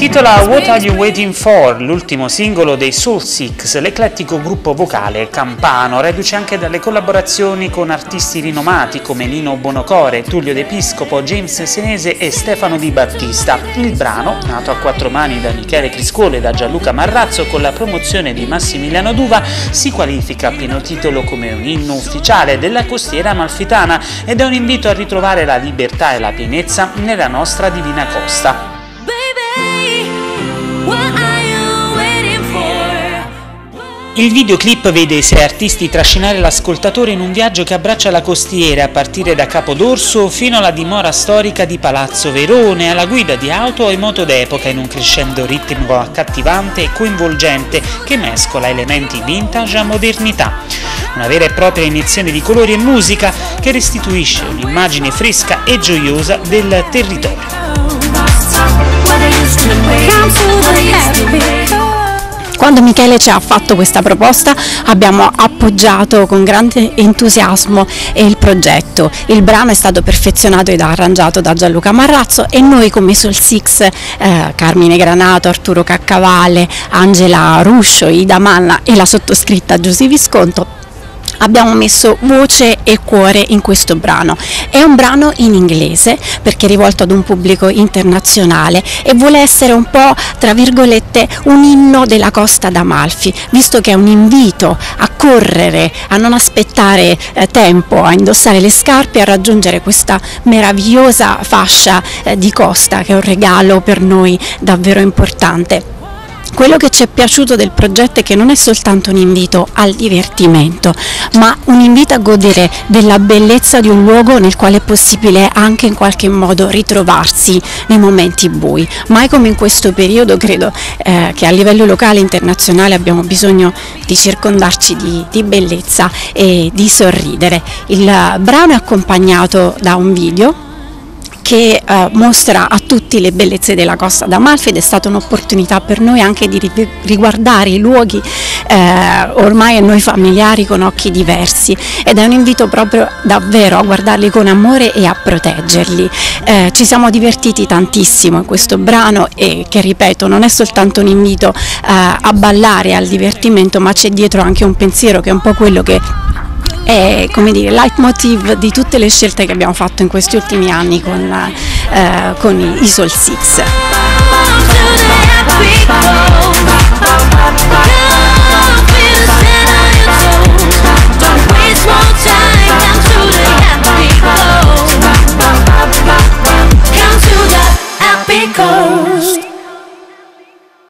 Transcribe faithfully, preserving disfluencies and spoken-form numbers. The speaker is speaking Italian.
intitola What Are You Waiting For, l'ultimo singolo dei Soul Six, l'eclettico gruppo vocale campano, reduce anche dalle collaborazioni con artisti rinomati come Nino Buonocore, Tullio D'Episcopo, James Senese e Stefano Di Battista. Il brano, nato a quattro mani da Michele Criscuolo e da Gianluca Marrazzo con la promozione di Massimiliano Duva, si qualifica a pieno titolo come un inno ufficiale della costiera amalfitana ed è un invito a ritrovare la libertà e la pienezza nella nostra divina costa. Il videoclip vede i sei artisti trascinare l'ascoltatore in un viaggio che abbraccia la costiera a partire da Capodorso fino alla dimora storica di Palazzo Verone, alla guida di auto e moto d'epoca in un crescendo ritmico accattivante e coinvolgente che mescola elementi vintage a modernità. Una vera e propria iniezione di colori e musica che restituisce un'immagine fresca e gioiosa del territorio. Quando Michele ci ha fatto questa proposta abbiamo appoggiato con grande entusiasmo il progetto. Il brano è stato perfezionato ed arrangiato da Gianluca Marrazzo e noi come Soul Six, eh, Carmine Granato, Arturo Caccavale, Angela Ruscio, Ida Manna e la sottoscritta Giusy Visconto abbiamo messo voce e cuore in questo brano. È un brano in inglese perché è rivolto ad un pubblico internazionale e vuole essere un po', tra virgolette, un inno della Costa d'Amalfi, visto che è un invito a correre, a non aspettare eh, tempo, a indossare le scarpe e a raggiungere questa meravigliosa fascia eh, di costa che è un regalo per noi davvero importante. Quello che ci è piaciuto del progetto è che non è soltanto un invito al divertimento, ma un invito a godere della bellezza di un luogo nel quale è possibile anche in qualche modo ritrovarsi nei momenti bui. Mai come in questo periodo credo eh, che a livello locale e internazionale abbiamo bisogno di circondarci di, di bellezza e di sorridere. Il brano è accompagnato da un video che eh, mostra a tutti le bellezze della Costa d'Amalfi ed è stata un'opportunità per noi anche di ri- riguardare i luoghi eh, ormai a noi familiari con occhi diversi ed è un invito proprio davvero a guardarli con amore e a proteggerli. Eh, ci siamo divertiti tantissimo in questo brano e che ripeto non è soltanto un invito eh, a ballare, al divertimento, ma c'è dietro anche un pensiero che è un po' quello che è, come dire, leitmotiv di tutte le scelte che abbiamo fatto in questi ultimi anni con, eh, con i, i Soul Six.